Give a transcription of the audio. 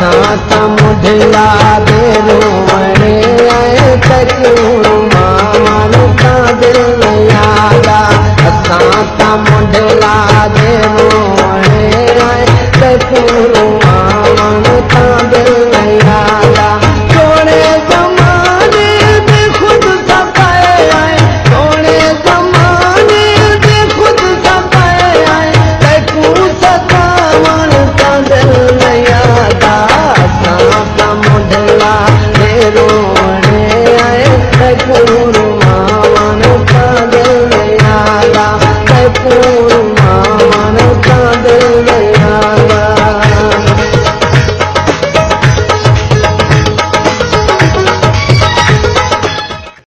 असां त मुढला दे रोवणे ऐं तकियूं मां माण्हू का दिल न यादा असां त मुढला